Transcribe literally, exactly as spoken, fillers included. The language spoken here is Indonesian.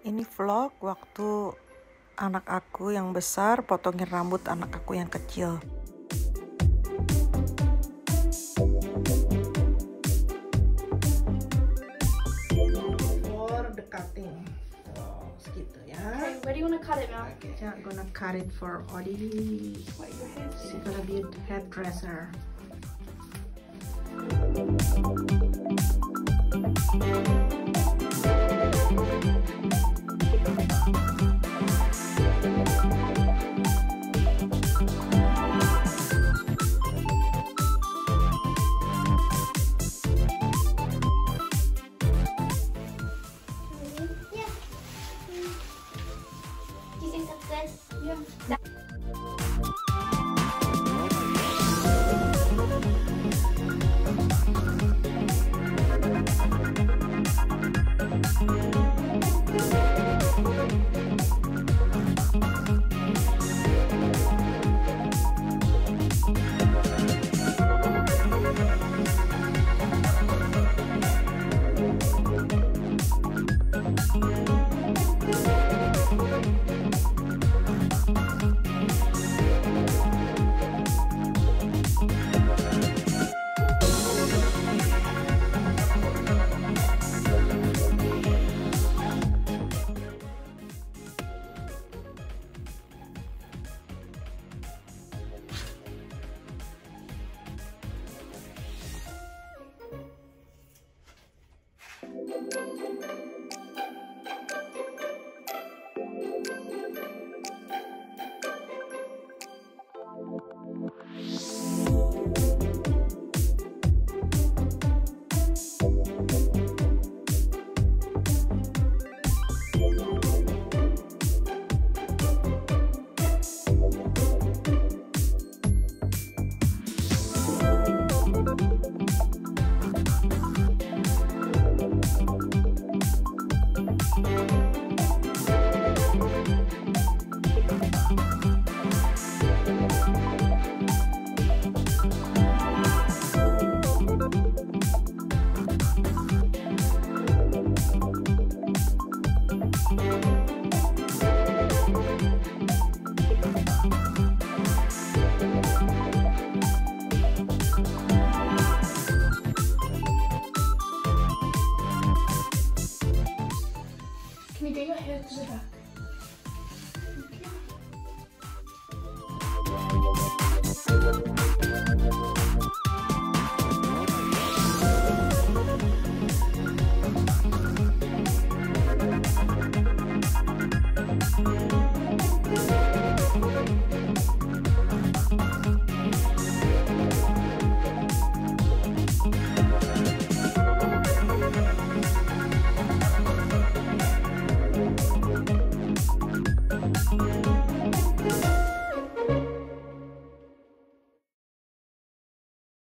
Ini vlog waktu anak aku yang besar potongin rambut anak aku yang kecil. For the cutting, oh, segitu ya. Okay, where do you want to cut it now? Okay, I'm gonna cut it for Odi. Wait, your hair's She's gonna be a hairdresser. Yeah. Do you think that's good? Yeah. Can you get your hair to the back?